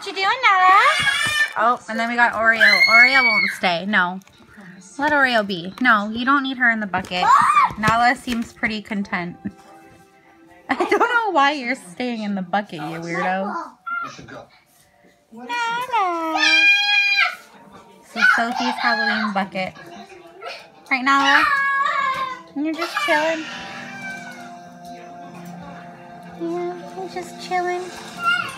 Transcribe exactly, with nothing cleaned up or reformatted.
What you doing, Nahla? Oh, and then we got Oreo. Oreo won't stay. No. Let Oreo be. No, you don't need her in the bucket. Nahla seems pretty content. I don't know why you're staying in the bucket, you weirdo. Nahla. This is Sophie's Halloween bucket. Right, Nahla? And you're just chilling. Yeah, you're just chilling.